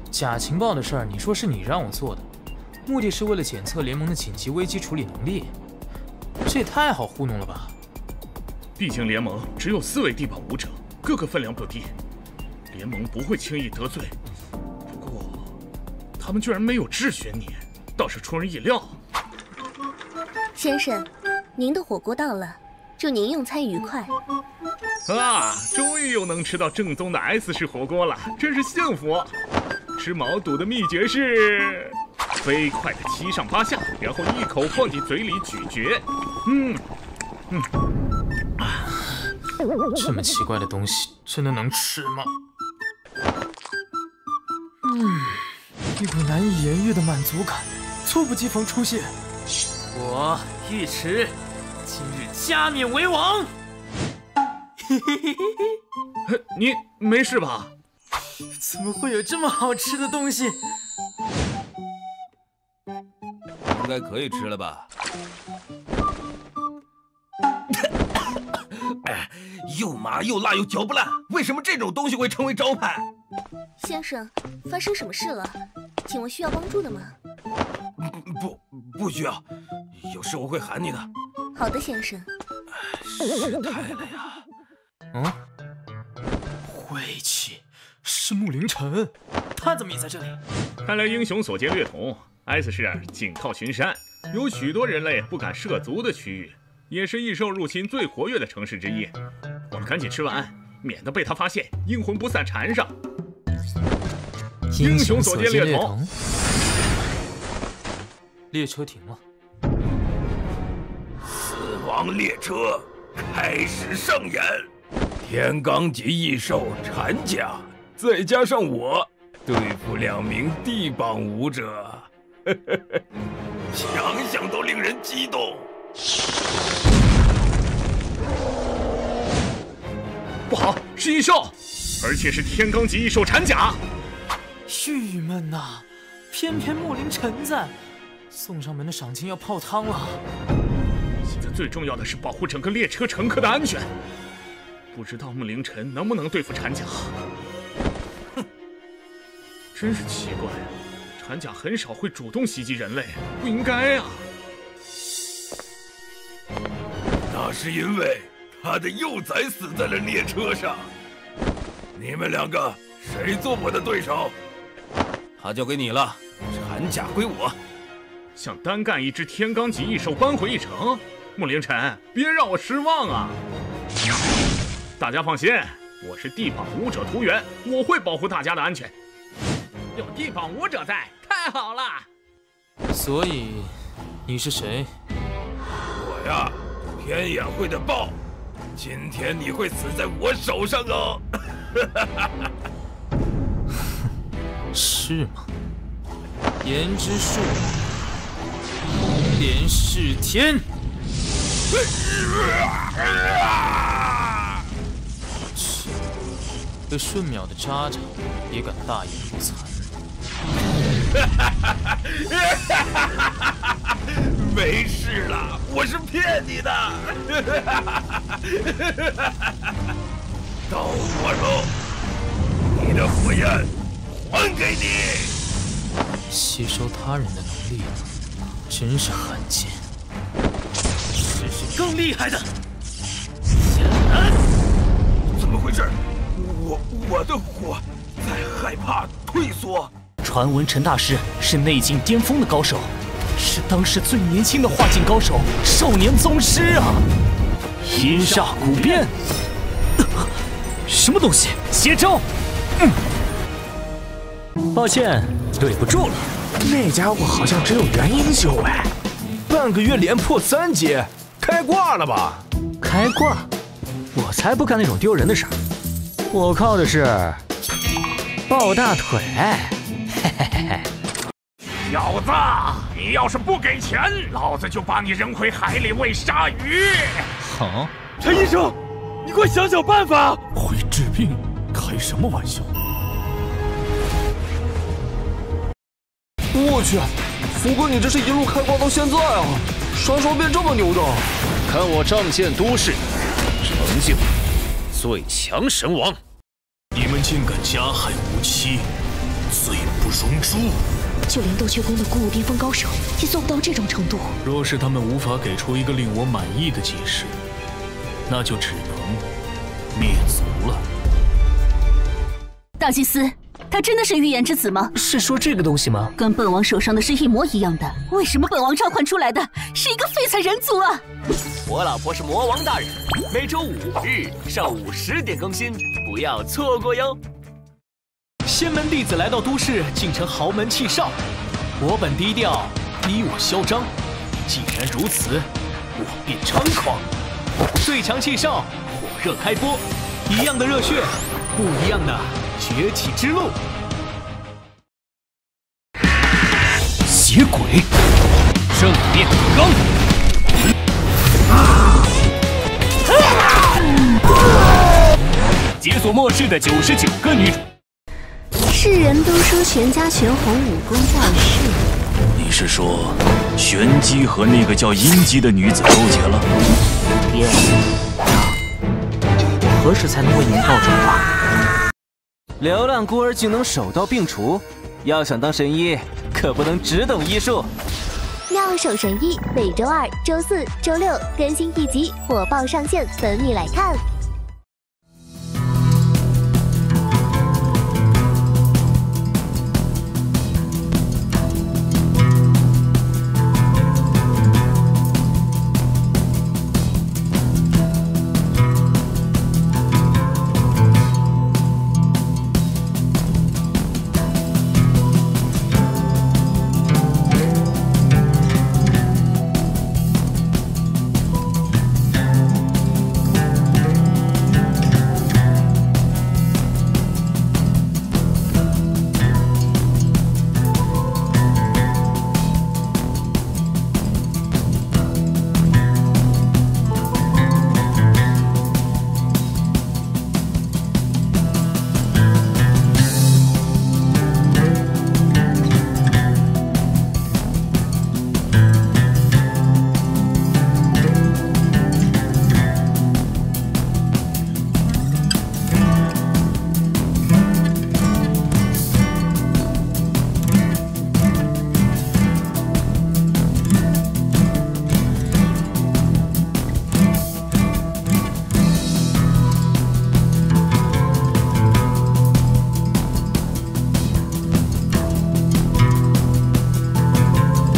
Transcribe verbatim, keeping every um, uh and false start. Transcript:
假情报的事儿，你说是你让我做的，目的是为了检测联盟的紧急危机处理能力，这也太好糊弄了吧？ 毕竟联盟只有四位地榜武者，个个分量不低，联盟不会轻易得罪。不过，他们居然没有质询你，倒是出人意料。 先生，您的火锅到了，祝您用餐愉快。 啊，终于又能吃到正宗的 S 式火锅了，真是幸福。吃毛肚的秘诀是飞快的七上八下，然后一口放进嘴里咀嚼。嗯嗯， 这么奇怪的东西真的能吃吗？嗯，一股难以言喻的满足感猝不及防出现。我尉迟今日加冕为王。嘿嘿嘿嘿， 你没事吧？ 怎么会有这么好吃的东西？ 应该可以吃了吧？哎，又麻又辣又嚼不烂，为什么这种东西会成为招牌？ 先生，发生什么事了？请问需要帮助的吗？ 不，不需要，有事我会喊你的。 好的，先生。 失态了呀！ 嗯，晦气，是穆凌晨，他怎么也在这里？ 看来英雄所见略同。S 市紧靠群山，有许多人类不敢涉足的区域，也是异兽入侵最活跃的城市之一。我们赶紧吃完，免得被他发现，阴魂不散缠上。英雄所见略同。 列车停了。 死亡列车开始上演。天罡级异兽产甲，再加上我，对付两名地榜武者，想想都令人激动。 不好，是异兽，而且是天罡级异兽产甲。 郁闷呐，偏偏穆凌晨在，送上门的赏金要泡汤了。 现在最重要的是保护整个列车乘客的安全。不知道穆凌晨能不能对付产甲？哼，真是奇怪，产甲很少会主动袭击人类，不应该啊。 那是因为他的幼崽死在了列车上。你们两个谁做我的对手？他交给你了，产甲归我。 想单干一只天罡级异兽扳回一城？穆凌晨，别让我失望啊！大家放心，我是地榜武者图源，我会保护大家的安全。有地榜武者在，太好了。 所以，你是谁？ 我呀，天眼会的豹。今天你会死在我手上哦！ 是吗？言之术，连世天。切，被瞬秒的渣渣也敢大言不惭。 没事了，我是骗你的。到我喽，你的火焰还给你。 吸收他人的能力，真是罕见。试试更厉害的。 怎么回事？我我的火在害怕退缩。 传闻陈大师是内境巅峰的高手，是当时最年轻的化境高手，少年宗师啊！阴煞古变，呃、什么东西？邪招！嗯，抱歉，对不住了。 那家伙好像只有元婴修哎，半个月连破三阶，开挂了吧？ 开挂？我才不干那种丢人的事儿，我靠的是抱大腿。嘿嘿嘿嘿。 小子，你要是不给钱，老子就把你扔回海里喂鲨鱼！ 好， 陈医生，你快想想办法！会治病，开什么玩笑？我去，福哥，你这是一路开挂到现在啊，啥时候变这么牛的？ 看我仗剑都市，成就最强神王！ 你们竟敢加害无期，罪不松树。 就连斗雀宫的古武巅峰高手也做不到这种程度。 若是他们无法给出一个令我满意的解释，那就只能灭族了。 大祭司，他真的是预言之子吗？ 是说这个东西吗？ 跟本王手上的是一模一样的，为什么本王召唤出来的是一个废材人族啊？ 我老婆是魔王大人，每周五日上午十点更新，不要错过哟。 仙门弟子来到都市，竟成豪门弃少。我本低调，逼我嚣张。既然如此，我便猖狂。最强弃少，火热开播，一样的热血，不一样的崛起之路。邪鬼，正面刚。解锁末世的九十九个女主。 世人都说玄家玄红武功在世， 你是说玄机和那个叫阴姬的女子勾结了？ 爹，我何时才能为您报仇啊？ 流浪孤儿竟能手刀并除，要想当神医，可不能只懂医术。 妙手神医每周二、周四、周六更新一集，火爆上线，等你来看。